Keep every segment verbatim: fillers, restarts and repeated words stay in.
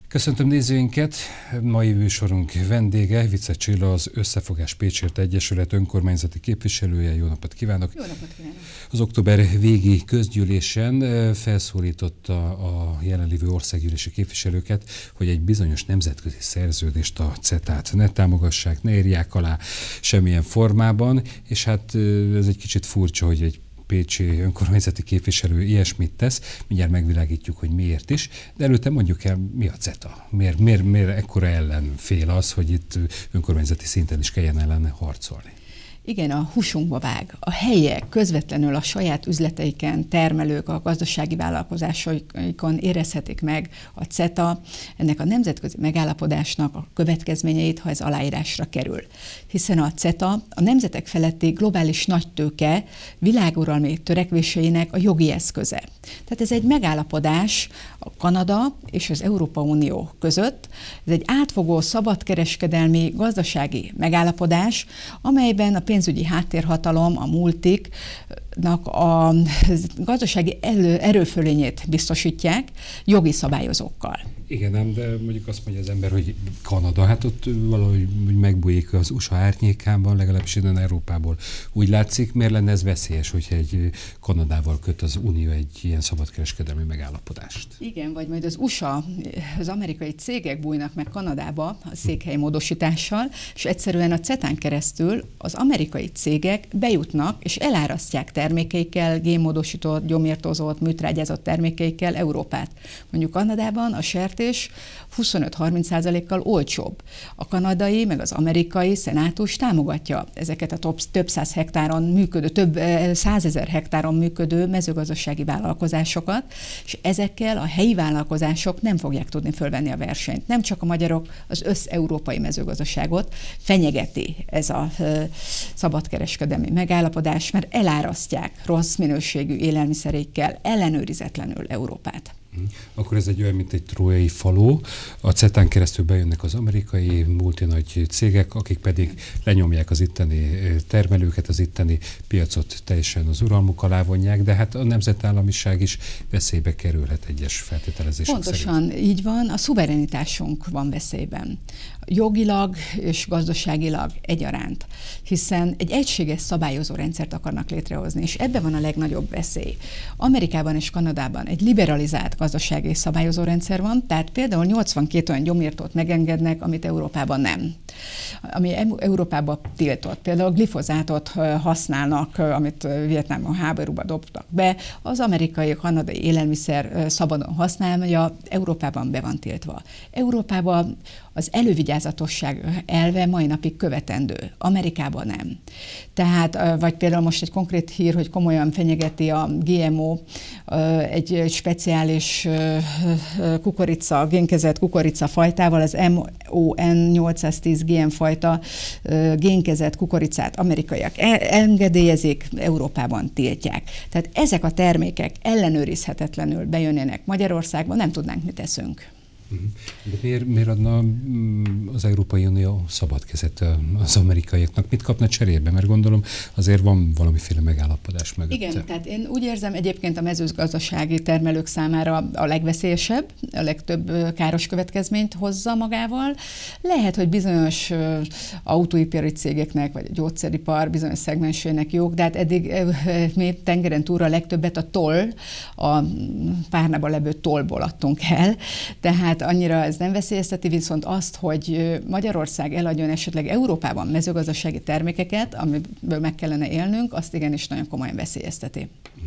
Köszöntöm nézőinket! Mai műsorunk vendége, Vicze Csilla, az Összefogás Pécsért Egyesület önkormányzati képviselője. Jó napot kívánok! Jó napot kívánok! Az október végi közgyűlésen felszólította a jelenlévő országgyűlési képviselőket, hogy egy bizonyos nemzetközi szerződést, a cetát ne támogassák, ne írják alá semmilyen formában, és hát ez egy kicsit furcsa, hogy egy pécsi önkormányzati képviselő ilyesmit tesz, mindjárt megvilágítjuk, hogy miért is, de előtte mondjuk el, mi a CETA? Miért, miért, miért ekkora ellenfél az, hogy itt önkormányzati szinten is kelljen ellene harcolni? Igen, a húsunkba vág. A helyiek közvetlenül a saját üzleteiken, termelők, a gazdasági vállalkozásaikon érezhetik meg a CETA, ennek a nemzetközi megállapodásnak a következményeit, ha ez aláírásra kerül. Hiszen a CETA a nemzetek feletti globális nagytőke világuralmi törekvéseinek a jogi eszköze. Tehát ez egy megállapodás a Kanada és az Európai Unió között. Ez egy átfogó szabadkereskedelmi gazdasági megállapodás, amelyben a pénzügyi háttérhatalom, a multiknak a gazdasági erőfölényét biztosítják jogi szabályozókkal. Igen, ám, de mondjuk azt mondja az ember, hogy Kanada, hát ott valahogy megbújik az u es á árnyékában, legalábbis innen Európából úgy látszik. Miért lenne ez veszélyes, hogyha egy Kanadával köt az Unió egy ilyen szabadkereskedelmi megállapodást? Igen, vagy majd az u es á, az amerikai cégek bújnak meg Kanadába a székhely módosítással, és egyszerűen a cetán keresztül az amerikai cégek bejutnak és elárasztják termékeikkel, génmódosított, gyomírtózott, műtrágyázott termékeikkel Európát. Mondjuk Kanadában a sertés huszonöt-harminc százalékkal olcsóbb. A kanadai, meg az amerikai szenátus támogatja ezeket a több, több száz hektáron működő, több százezer hektáron működő mezőgazdasági vállalkozásokat, és ezekkel a helyi vállalkozások nem fogják tudni fölvenni a versenyt. Nem csak a magyarok, az összeurópai mezőgazdaságot fenyegeti ez a szabadkereskedelmi megállapodás, mert elárasztják rossz minőségű élelmiszerékkel ellenőrizetlenül Európát. Akkor ez egy olyan, mint egy trójai falu. A cetán keresztül bejönnek az amerikai multinagy cégek, akik pedig lenyomják az itteni termelőket, az itteni piacot teljesen az uralmuk alá vonják, de hát a nemzetállamiság is veszélybe kerülhet egyes feltételezések Pontosan szerint. Így van, a szuverenitásunk van veszélyben. Jogilag és gazdaságilag egyaránt, hiszen egy egységes szabályozó rendszert akarnak létrehozni, és ebben van a legnagyobb veszély. Amerikában és Kanadában egy liberalizált gazdasági és szabályozó rendszer van, tehát például nyolcvankét olyan gyomírtót megengednek, amit Európában nem. Ami Európában tiltott. Például a glifozátot használnak, amit Vietnámban háborúba dobtak be, az amerikai, kanadai élelmiszer szabadon használja, Európában be van tiltva. Európában az elővigyázatosság elve mai napig követendő, Amerikában nem. Tehát, vagy például most egy konkrét hír, hogy komolyan fenyegeti a gé em o, egy speciális kukorica, génkezelt kukorica fajtával, az em o en nyolcszáztíz gé em fajta génkezelt kukoricát amerikaiak engedélyezik, Európában tiltják. Tehát ezek a termékek ellenőrizhetetlenül bejönnének Magyarországba, nem tudnánk, mit teszünk. De miért, miért adna az Európai Unió szabad kezet az amerikaiaknak? Mit kapna cserébe? Mert gondolom azért van valamiféle megállapodás mögötte. Igen, tehát én úgy érzem, egyébként a mezőgazdasági termelők számára a legveszélyesebb, a legtöbb káros következményt hozza magával. Lehet, hogy bizonyos autóipari cégeknek, vagy a gyógyszeripar bizonyos szegmensének jók, de hát eddig mi tengeren túlra a legtöbbet a toll, a párnában levő tollból adtunk el, tehát annyira ez nem veszélyezteti, viszont azt, hogy Magyarország eladjon esetleg Európában mezőgazdasági termékeket, amiből meg kellene élnünk, azt igenis nagyon komolyan veszélyezteti.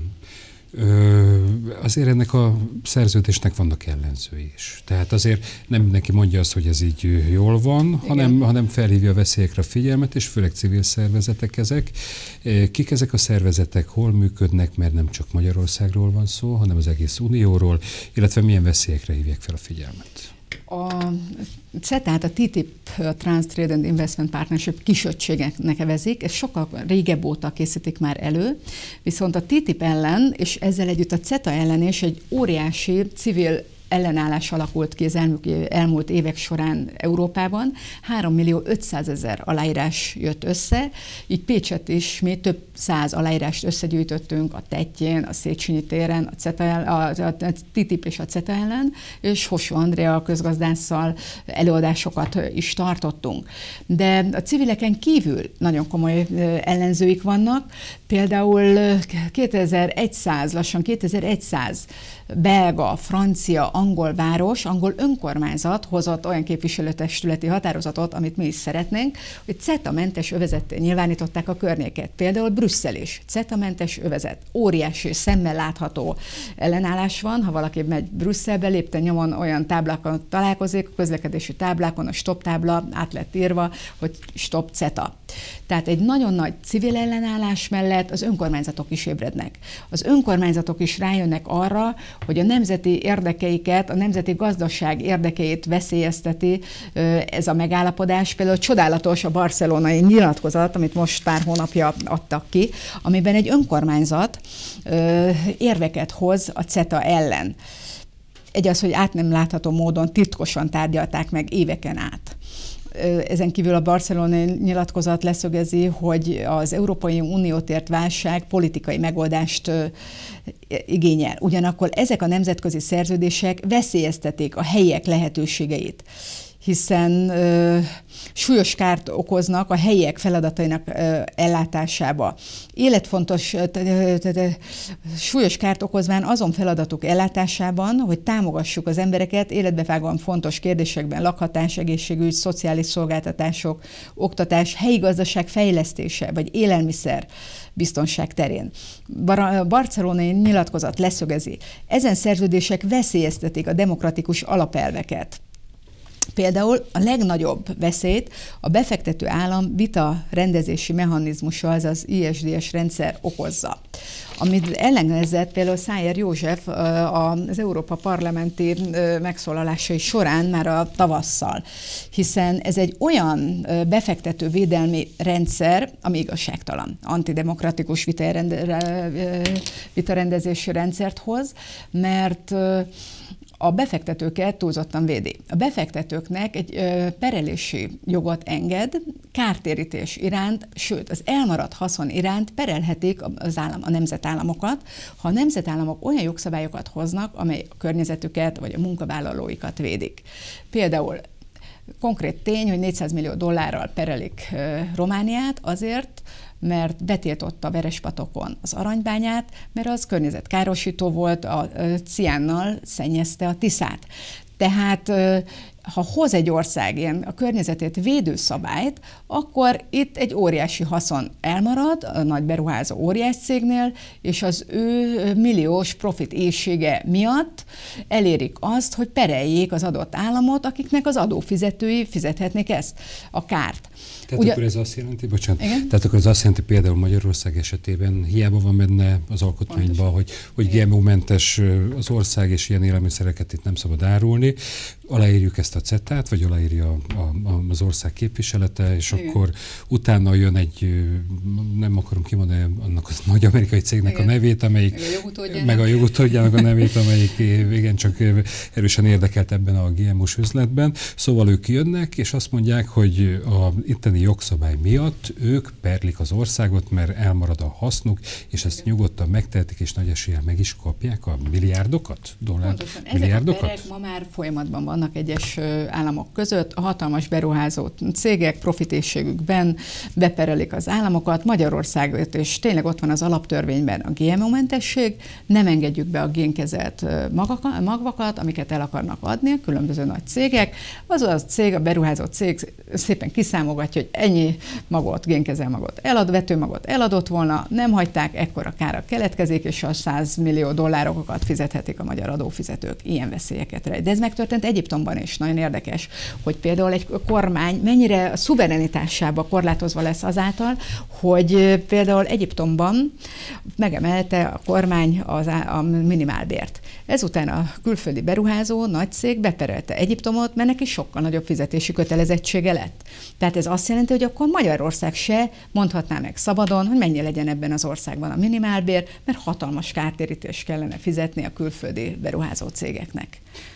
Ö, azért ennek a szerződésnek vannak ellenzői is. Tehát azért nem mindenki mondja azt, hogy ez így jól van, hanem, hanem felhívja a veszélyekre a figyelmet, és főleg civil szervezetek ezek. Kik ezek a szervezetek, hol működnek, mert nem csak Magyarországról van szó, hanem az egész Unióról, illetve milyen veszélyekre hívják fel a figyelmet? A cetát a té té i pé, a Trans-Trade and Investment Partnership kisöccségnek nevezik, ezt sokkal régebb óta készítik már elő, viszont a té té i pé ellen, és ezzel együtt a CETA ellen is egy óriási civil ellenállás alakult ki az elmúlt, elmúlt évek során Európában. három millió ötszázezer aláírás jött össze, így Pécsett is mi több száz aláírást összegyűjtöttünk a Tettyén, a Széchenyi téren, a, CETA, a, a té té i pé és a CETA ellen, és Hossó Andrea közgazdásszal előadásokat is tartottunk. De a civileken kívül nagyon komoly ellenzőik vannak, például kétezer-száz, lassan kétezer-száz belga, francia, angol város, angol önkormányzat hozott olyan képviselőtestületi határozatot, amit mi is szeretnénk, hogy CETA-mentes övezetté nyilvánították a környéket. Például Brüsszel is CETA-mentes övezet. Óriási, szemmel látható ellenállás van, ha valaki megy Brüsszelbe, lépten nyomon olyan táblákon találkozik, a közlekedési táblákon a stop tábla át lett írva, hogy stop CETA. Tehát egy nagyon nagy civil ellenállás mellett az önkormányzatok is ébrednek. Az önkormányzatok is rájönnek arra, hogy a nemzeti érdekeiket, a nemzeti gazdaság érdekeit veszélyezteti ez a megállapodás. Például csodálatos a barcelonai nyilatkozat, amit most pár hónapja adtak ki, amiben egy önkormányzat érveket hoz a CETA ellen. Egy az, hogy át nem látható módon titkosan tárgyalták meg éveken át. Ezen kívül a barcelonai nyilatkozat leszögezi, hogy az Európai Uniót ért válság politikai megoldást igényel. Ugyanakkor ezek a nemzetközi szerződések veszélyeztetik a helyiek lehetőségeit, hiszen ö, súlyos kárt okoznak a helyiek feladatainak ö, ellátásába. Életfontos, ö, ö, ö, ö, súlyos kárt okozván azon feladatok ellátásában, hogy támogassuk az embereket életbevágóan fontos kérdésekben, lakhatás, egészségügy, szociális szolgáltatások, oktatás, helyi gazdaság fejlesztése, vagy élelmiszer biztonság terén. A barcelonai nyilatkozat leszögezi, ezen szerződések veszélyeztetik a demokratikus alapelveket. Például a legnagyobb veszélyt a befektető állam vita rendezési mechanizmusa, azaz i es dé es rendszer okozza. Amit ellenezett például Szájer József az Európa parlamenti megszólalásai során már a tavasszal, hiszen ez egy olyan befektetővédelmi rendszer, ami igazságtalan, antidemokratikus vitarendezési rendszert hoz, mert a befektetőket túlzottan védi. A befektetőknek egy ö, perelési jogot enged, kártérítés iránt, sőt, az elmaradt haszon iránt perelhetik az állam, a nemzetállamokat, ha a nemzetállamok olyan jogszabályokat hoznak, amely a környezetüket vagy a munkavállalóikat védik. Például konkrét tény, hogy négyszáz millió dollárral perelik ö, Romániát azért, mert betiltotta Verespatokon az aranybányát, mert az környezetkárosító volt, a ciánnal szennyezte a Tiszát. Tehát ha hoz egy ország ilyen a környezetét védő szabályt, akkor itt egy óriási haszon elmarad a nagy beruházó óriás cégnél, és az ő milliós profit éhsége miatt elérik azt, hogy pereljék az adott államot, akiknek az adófizetői fizethetnék ezt, a kárt. Tehát Ugye... akkor ez azt jelenti, bocsánat, Igen? tehát akkor ez azt jelenti például Magyarország esetében, hiába van benne az alkotmányban, hogy, hogy gé em o-mentes az ország, és ilyen élelmiszereket itt nem szabad árulni, aláírjuk ezt a cetát, vagy aláírja a, a, az ország képviselete, és Igen. akkor utána jön egy, nem akarom kimondani annak a nagy amerikai cégnek Igen. a nevét, amelyik, meg a jogutódjának a nevét, amelyik igen, csak erősen érdekelt ebben a gé em o-s üzletben. Szóval ők jönnek, és azt mondják, hogy a itteni jogszabály miatt ők perlik az országot, mert elmarad a hasznuk, és ezt nyugodtan megtehetik, és nagy eséllyel meg is kapják a milliárdokat? Dollár, Pontosan. milliárdokat? Ezek a perek ma már folyamatban vannak egyes államok között. A hatalmas beruházó cégek profitészségükben beperelik az államokat. Magyarországot, és tényleg ott van az alaptörvényben a gé em o-mentesség, nem engedjük be a génkezelt magvakat, amiket el akarnak adni a különböző nagy cégek. Az a cég, a beruházó cég szépen kiszámogatja, hogy ennyi magot, génkezel magot elad, vetőmagot eladott volna, nem hagyták, ekkora kára keletkezik, és a száz millió dollárokat fizethetik a magyar adófizetők. Ilyen veszélyeket rejt. De ez megtörtént Egyiptomban is. Nagyon érdekes, hogy például egy kormány mennyire a szuverenitásába korlátozva lesz azáltal, hogy például Egyiptomban megemelte a kormány az a minimálbért. Ezután a külföldi beruházó, nagy cég beperelte Egyiptomot, mert neki sokkal nagyobb fizetési kötelezettsége lett. Tehát ez azt jelenti, hogy akkor Magyarország se mondhatná meg szabadon, hogy mennyi legyen ebben az országban a minimálbér, mert hatalmas kártérítést kellene fizetni a külföldi beruházó cégeknek.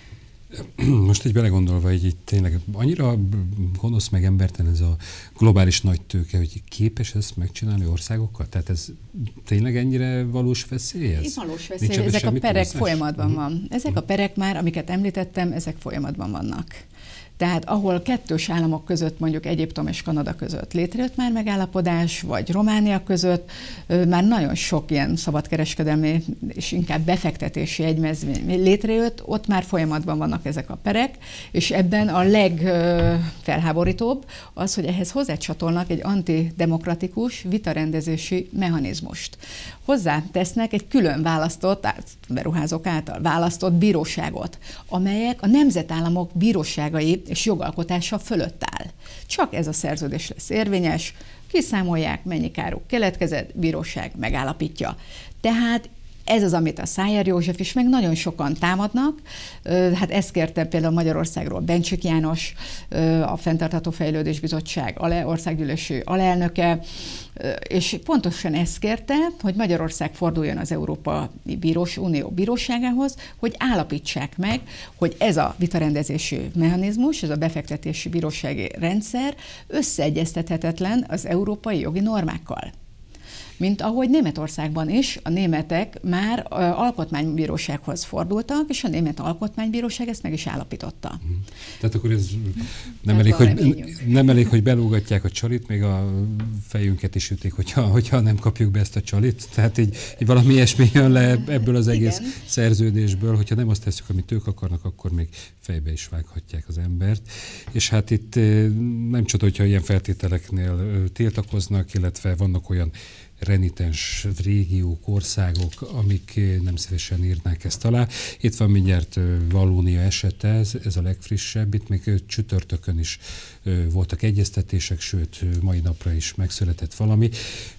Most így belegondolva, hogy itt tényleg annyira gonosz meg embertelen ez a globális nagy tőke, hogy képes ezt megcsinálni országokkal? Tehát ez tényleg ennyire valós veszély ez? Valós veszély, ezek a perek túlzás? folyamatban van. Ezek a perek már, amiket említettem, ezek folyamatban vannak. Tehát ahol kettős államok között, mondjuk Egyiptom és Kanada között létrejött már megállapodás, vagy Románia között, már nagyon sok ilyen szabadkereskedelmi és inkább befektetési egyezmény létrejött, ott már folyamatban vannak ezek a perek, és ebben a legfelháborítóbb az, hogy ehhez hozzácsatolnak egy antidemokratikus vitarendezési mechanizmust. Hozzá tesznek egy külön választott, beruházók által választott bíróságot, amelyek a nemzetállamok bíróságai és jogalkotása fölött áll. Csak ez a szerződés lesz érvényes, kiszámolják, mennyi káruk keletkezett, bíróság megállapítja. Tehát ez az, amit a Szájer József is, meg nagyon sokan támadnak. Hát ezt kérte például Magyarországról Bencsik János, a Fenntartható Fejlődés Bizottság országgyűlési alelnöke, és pontosan ezt kérte, hogy Magyarország forduljon az Európai Bírós, Unió bíróságához, hogy állapítsák meg, hogy ez a vitarendezési mechanizmus, ez a befektetési bírósági rendszer összeegyeztethetetlen az európai jogi normákkal. Mint ahogy Németországban is a németek már alkotmánybírósághoz fordultak, és a német alkotmánybíróság ezt meg is állapította. Tehát akkor ez nem, elég, hogy, nem elég, hogy belógatják a csalit, még a fejünket is ütik, hogyha, hogyha nem kapjuk be ezt a csalit. Tehát így, így valami ilyesmi jön le ebből az egész Igen. szerződésből, hogyha nem azt tesszük, amit ők akarnak, akkor még fejbe is vághatják az embert. És hát itt nem csoda, hogyha ilyen feltételeknél tiltakoznak, illetve vannak olyan renitens régiók, országok, amik nem szívesen írnák ezt alá. Itt van mindjárt Vallónia esete, ez, ez a legfrissebb, itt még csütörtökön is voltak egyeztetések, sőt, mai napra is megszületett valami.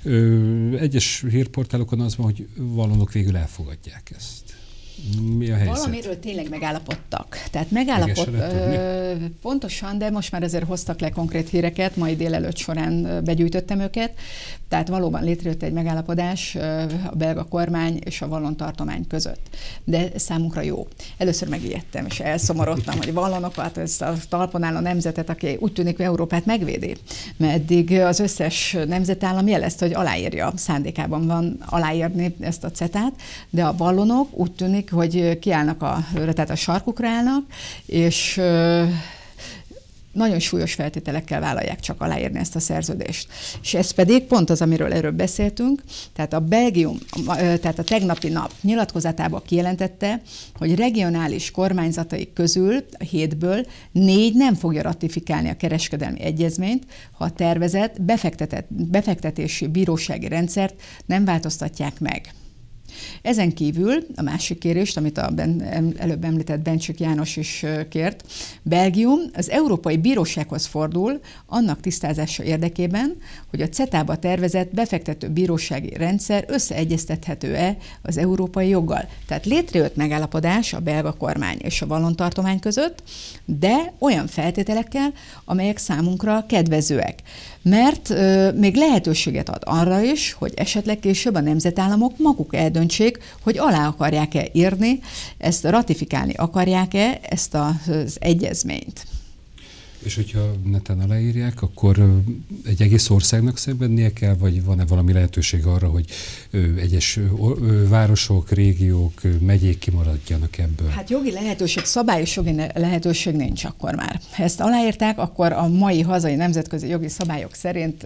Egyes hírportálokon az van, hogy vallonok végül elfogadják ezt. Mi a helyzet? Valamiről tényleg megállapodtak. Tehát megállapod, ö, pontosan, de most már ezért hoztak le konkrét híreket, mai délelőtt során begyűjtöttem őket. Tehát valóban létrejött egy megállapodás a belga kormány és a vallon tartomány között. De számunkra jó. Először megijedtem, és elszomorodtam, hogy vallonokat, ezt a talpon álló nemzetet, aki úgy tűnik, hogy Európát megvédi. Mert eddig az összes nemzetállam jelezte, hogy aláírja, szándékában van aláírni ezt a cetát, de a vallonok úgy tűnik, hogy kiállnak a, tehát a sarkukra állnak, és nagyon súlyos feltételekkel vállalják csak aláírni ezt a szerződést. És ez pedig pont az, amiről erről beszéltünk, tehát a Belgium, tehát a tegnapi nap nyilatkozatában kijelentette, hogy regionális kormányzatai közül, a hétből négy nem fogja ratifikálni a kereskedelmi egyezményt, ha a tervezett befektetési bírósági rendszert nem változtatják meg. Ezen kívül a másik kérést, amit a ben, előbb említett Bencsik János is kért, Belgium az Európai Bírósághoz fordul annak tisztázása érdekében, hogy a cetába tervezett befektető bírósági rendszer összeegyeztethető-e az európai joggal. Tehát létrejött megállapodás a belga kormány és a vallon tartomány között, de olyan feltételekkel, amelyek számunkra kedvezőek. Mert euh, még lehetőséget ad arra is, hogy esetleg később a nemzetállamok maguk eldöntsék, hogy alá akarják-e írni, ezt ratifikálni akarják-e ezt az egyezményt. És hogyha neten aláírják, akkor egy egész országnak szenvednie kell, vagy van-e valami lehetőség arra, hogy egyes városok, régiók, megyék kimaradjanak ebből? Hát jogi lehetőség, szabályos jogi lehetőség nincs akkor már. Ha ezt aláírták, akkor a mai hazai nemzetközi jogi szabályok szerint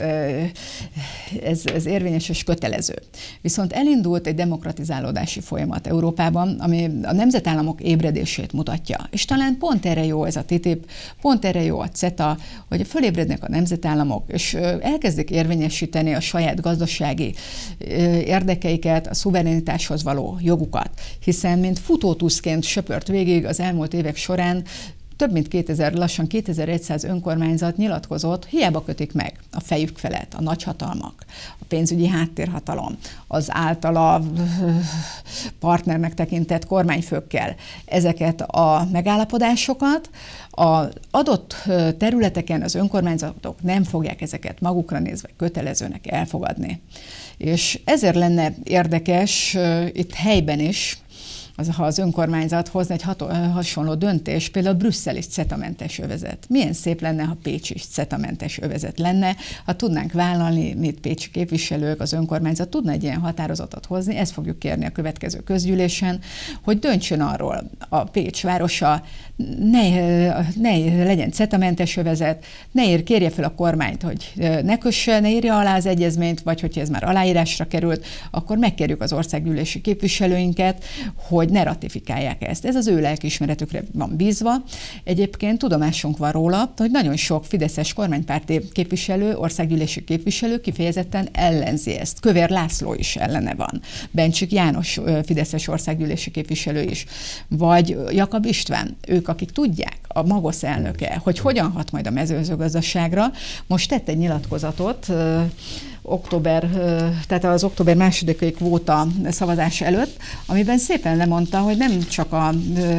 ez, ez érvényes és kötelező. Viszont elindult egy demokratizálódási folyamat Európában, ami a nemzetállamok ébredését mutatja. És talán pont erre jó ez a té té i pé, pont erre jó a ceta, hogy fölébrednek a nemzetállamok, és elkezdik érvényesíteni a saját gazdasági érdekeiket, a szuverenitáshoz való jogukat. Hiszen mint futótuszként söpört végig az elmúlt évek során több mint kétezer, lassan kétezer-száz önkormányzat nyilatkozott, hiába kötik meg a fejük felett a nagyhatalmak, a pénzügyi háttérhatalom, az általa partnernek tekintett kormányfőkkel ezeket a megállapodásokat. Az adott területeken az önkormányzatok nem fogják ezeket magukra nézve kötelezőnek elfogadni. És ezért lenne érdekes itt helyben is az, ha az önkormányzat hozna egy hato, hasonló döntés, például Brüsszel is cetamentes övezet. Milyen szép lenne, ha Pécs is cetamentes övezet lenne, ha tudnánk vállalni, mit pécsi képviselők, az önkormányzat tudna egy ilyen határozatot hozni, ezt fogjuk kérni a következő közgyűlésen, hogy döntsön arról a Pécs városa, ne, ne legyen cetamentes övezet, ne ér, kérje fel a kormányt, hogy ne kösse, ne írja alá az egyezményt, vagy hogyha ez már aláírásra került, akkor megkérjük az országgyűlési képviselőinket, hogy ne ratifikálják ezt. Ez az ő lelkiismeretükre van bízva. Egyébként tudomásunk van róla, hogy nagyon sok fideszes kormánypárti képviselő, országgyűlési képviselő kifejezetten ellenzi ezt. Kövér László is ellene van. Bencsik János fideszes országgyűlési képviselő is. Vagy Jakab István, ők, akik tudják, a Magosz elnöke, hogy hogyan hat majd a mezőgazdaságra. Most tett egy nyilatkozatot október, tehát az október másodikai kvóta szavazás előtt, amiben szépen lemondta, hogy nem csak a,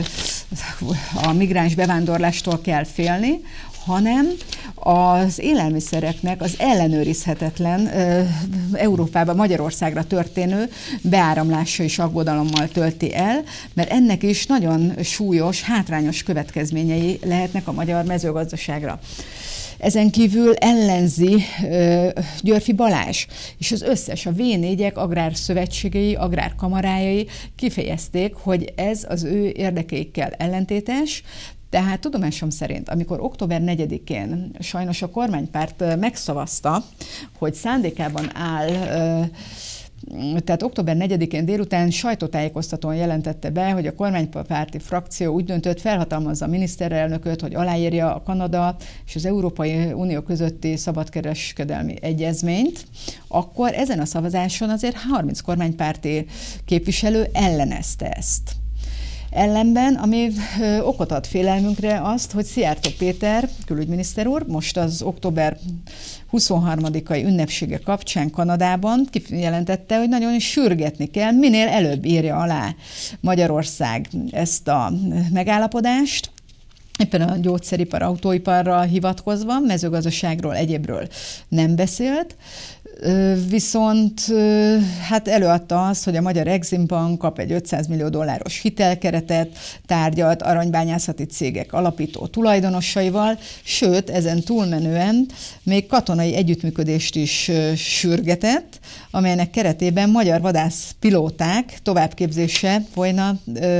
a migráns bevándorlástól kell félni, hanem az élelmiszereknek az ellenőrizhetetlen Európába, Magyarországra történő beáramlása is aggodalommal tölti el, mert ennek is nagyon súlyos, hátrányos következményei lehetnek a magyar mezőgazdaságra. Ezen kívül ellenzi uh, Györfi Balázs, és az összes, a vé négyek agrárszövetségei, agrárkamarájai kifejezték, hogy ez az ő érdekeikkel ellentétes. Tehát tudomásom szerint, amikor október negyedikén sajnos a kormánypárt megszavazta, hogy szándékában áll, tehát október negyedikén délután sajtótájékoztatón jelentette be, hogy a kormánypárti frakció úgy döntött, felhatalmazza a miniszterelnököt, hogy aláírja a Kanada és az Európai Unió közötti szabadkereskedelmi egyezményt, akkor ezen a szavazáson azért harminc kormánypárti képviselő ellenezte ezt. Ellenben, ami ö, okot ad félelmünkre azt, hogy Szijjártó Péter, külügyminiszter úr, most az október huszonharmadikai ünnepsége kapcsán Kanadában kijelentette, hogy nagyon is sürgetni kell, minél előbb írja alá Magyarország ezt a megállapodást, éppen a gyógyszeripar, autóiparra hivatkozva, mezőgazdaságról, egyébről nem beszélt, viszont hát előadta azt, hogy a Magyar Exim Bank kap egy ötszáz millió dolláros hitelkeretet, tárgyalt aranybányászati cégek alapító tulajdonosaival, sőt, ezen túlmenően még katonai együttműködést is sürgetett, amelynek keretében magyar vadászpilóták továbbképzése folyna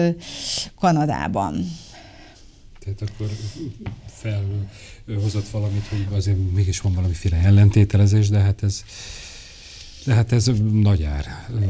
Kanadában. Tehát akkor felhozott valamit, hogy azért mégis van valamiféle ellentételezés, de hát ez, de hát ez nagy ár.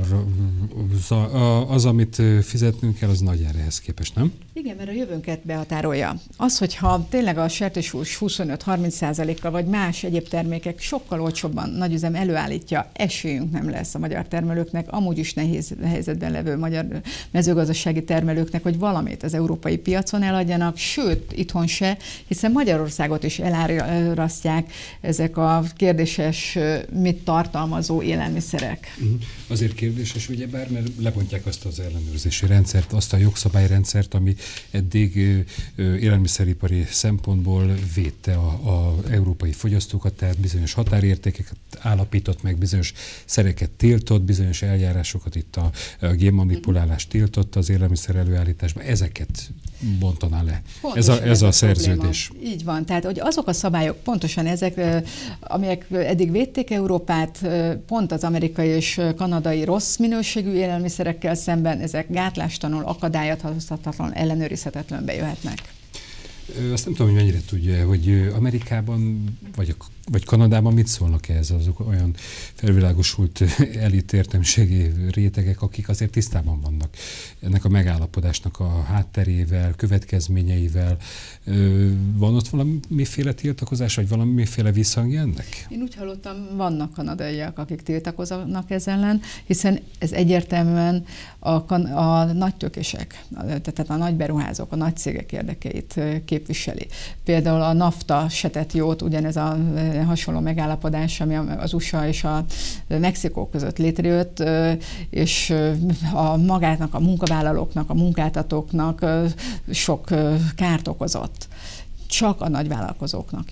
Az, amit fizetnünk kell, az nagy ár ehhez képest, nem? Igen, mert a jövőnket behatárolja. Az, hogyha tényleg a sertéshús huszonöt-harminc százalékkal vagy más egyéb termékek sokkal olcsóbban nagyüzem előállítja, esélyünk nem lesz a magyar termelőknek, amúgy is nehéz helyzetben levő magyar mezőgazdasági termelőknek, hogy valamit az európai piacon eladjanak, sőt, itthon se, hiszen Magyarországot is elárasztják ezek a kérdéses, mit tartalmazó élelmiszerek. Azért kérdéses, ugyebár, mert lebontják azt az ellenőrzési rendszert, azt a jogszabályrendszert, ami eddig élelmiszeripari szempontból védte a, a európai fogyasztókat, tehát bizonyos határértékeket állapított meg, bizonyos szereket tiltott, bizonyos eljárásokat, itt a, a génmanipulálást tiltott az élelmiszer előállításban. Ezeket bontaná le. Ez a, ez a, a szerződés. Probléma. Így van. Tehát, hogy azok a szabályok, pontosan ezek, amelyek eddig védték Európát, pont az amerikai és kanadai rossz minőségű élelmiszerekkel szemben, ezek gátlástalanul, akadályozhatatlanul, ellenőrizhetetlenül bejöhetnek. Azt nem tudom, hogy mennyire tudja, hogy Amerikában vagy, vagy Kanadában mit szólnak ehhez azok olyan felvilágosult elit értelmiségi rétegek, akik azért tisztában vannak ennek a megállapodásnak a hátterével, következményeivel. Van ott valamiféle tiltakozás, vagy valamiféle visszhangja ennek? Én úgy hallottam, vannak kanadaiak, akik tiltakoznak ez ellen, hiszen ez egyértelműen a, a nagytőkések, tehát a nagy beruházók, a nagy cégek érdekeit képviseli. Például a NAFTA se tett jót, ugyanez a hasonló megállapodás, ami az u es á és a Mexikó között létrejött, és a magátnak, a munkavállalóknak, a munkáltatóknak sok kárt okozott. Csak a nagyvállalkozóknak jó.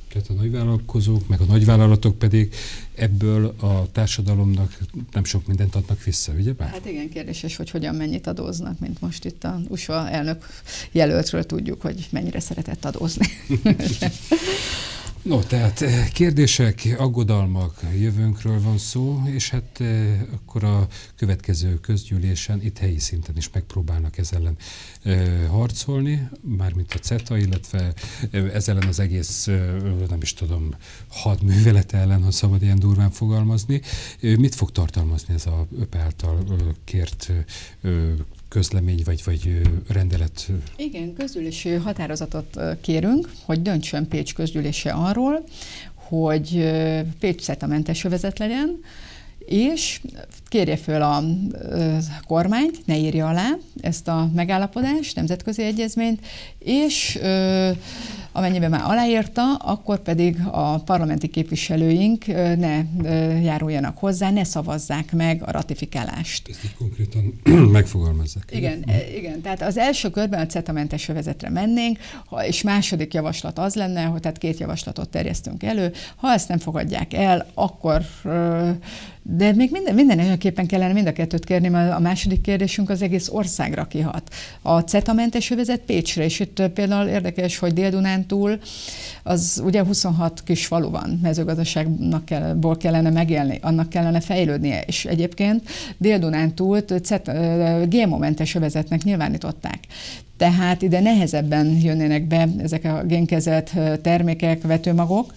Tehát a nagyvállalkozók, meg a nagyvállalatok pedig ebből a társadalomnak nem sok mindent adnak vissza, ugye bár? Hát igen, kérdéses, hogy hogyan mennyit adóznak, mint most itt a u es á elnök jelöltről tudjuk, hogy mennyire szeretett adózni. No, tehát kérdések, aggodalmak, jövőnkről van szó, és hát eh, akkor a következő közgyűlésen, itt helyi szinten is megpróbálnak ez ellen eh, harcolni, mármint a CETA, illetve eh, ez ellen az egész, eh, nem is tudom, hadművelet ellen, ha szabad ilyen durván fogalmazni. Eh, mit fog tartalmazni ez a ÖP által eh, kért eh, közlemény, vagy, vagy rendelet? Igen, közgyűlési határozatot kérünk, hogy döntsön Pécs közgyűlése arról, hogy Pécs CETA-mentes övezet legyen, és kérje föl a kormányt, ne írja alá ezt a megállapodást, nemzetközi egyezményt, és amennyiben már aláírta, akkor pedig a parlamenti képviselőink ne járuljanak hozzá, ne szavazzák meg a ratifikálást. Ezt így konkrétan megfogalmazzák. Igen, igen, tehát az első körben a CETA-mentes övezetre mennénk, és második javaslat az lenne, hogy tehát két javaslatot terjesztünk elő, ha ezt nem fogadják el, akkor de még minden, mindenképpen kellene mind a kettőt kérni, mert a második kérdésünk az egész országra kihat. A CETA-mentes övezet Pécsre, és itt például érdekes, hogy Dél-Dunántúl az ugye huszonhat kis falu van, mezőgazdaságból kellene megélni, annak kellene fejlődnie, és egyébként Dél-Dunántúlt gé em o-mentes övezetnek nyilvánították. Tehát ide nehezebben jönnének be ezek a génkezelt termékek, vetőmagok,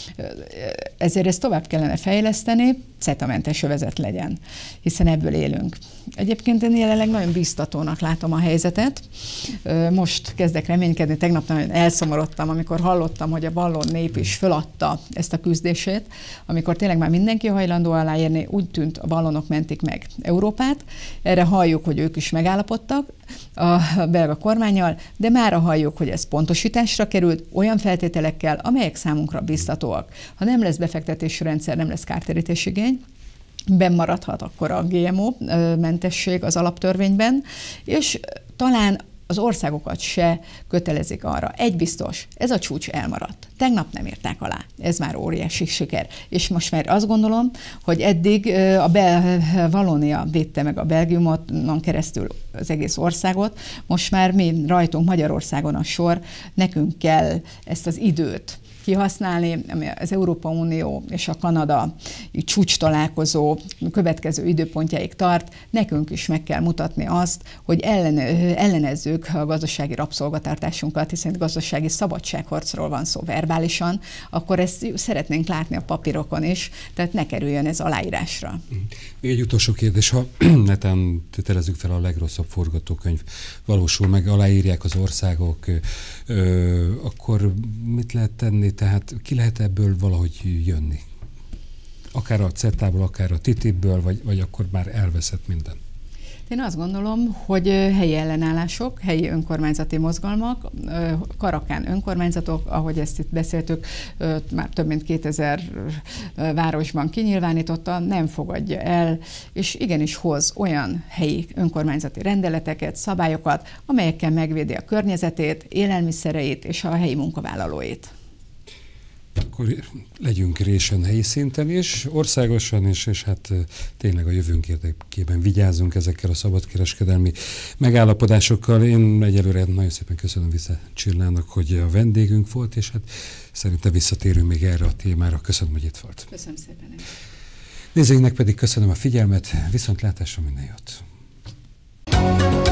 ezért ezt tovább kellene fejleszteni, CETA-mentes övezet legyen, hiszen ebből élünk. Egyébként én jelenleg nagyon biztatónak látom a helyzetet. Most kezdek reménykedni, tegnap nagyon elszomorodtam, amikor hallottam, hogy a vallon nép is föladta ezt a küzdését, amikor tényleg már mindenki hajlandó aláírni, úgy tűnt, a vallonok mentik meg Európát. Erre halljuk, hogy ők is megállapodtak a belga kormánnyal, de mára halljuk, hogy ez pontosításra került olyan feltételekkel, amelyek számunkra biztatóak. Ha nem lesz befektetési rendszer, nem lesz kártérítési igény, bennmaradhat akkor a gé em o-mentesség az alaptörvényben, és talán az országokat se kötelezik arra. Egy biztos, ez a csúcs elmaradt. Tegnap nem írták alá. Ez már óriási siker. És most már azt gondolom, hogy eddig a Bel- Valónia védte meg a Belgiumon keresztül az egész országot, most már mi rajtunk Magyarországon a sor, nekünk kell ezt az időt kihasználni, ami az Európai Unió és a Kanada csúcs találkozó következő időpontjáig tart, nekünk is meg kell mutatni azt, hogy ellen, ellenezzük a gazdasági rabszolgatartásunkat, hiszen gazdasági szabadságharcról van szó verbálisan, akkor ezt szeretnénk látni a papírokon is, tehát ne kerüljön ez aláírásra. Még egy utolsó kérdés, ha netán tételezzük fel a legrosszabb forgatókönyv valósul meg, aláírják az országok, ö, akkor mit lehet tenni? Tehát ki lehet ebből valahogy jönni? Akár a CETA-ból, akár a té té i pből, vagy, vagy akkor már elveszett minden? Én azt gondolom, hogy helyi ellenállások, helyi önkormányzati mozgalmak, karakán önkormányzatok, ahogy ezt itt beszéltük, már több mint kétezer városban kinyilvánította, nem fogadja el, és igenis hoz olyan helyi önkormányzati rendeleteket, szabályokat, amelyekkel megvédi a környezetét, élelmiszereit és a helyi munkavállalóit. Akkor legyünk résen helyi szinten is, országosan is, és hát tényleg a jövőnk érdekében vigyázzunk ezekkel a szabadkereskedelmi megállapodásokkal. Én egyelőre nagyon szépen köszönöm Viszer Csillának, hogy a vendégünk volt, és hát szerintem visszatérünk még erre a témára. Köszönöm, hogy itt volt. Köszönöm szépen. Nézőinknek pedig köszönöm a figyelmet, viszontlátásra, minden jót!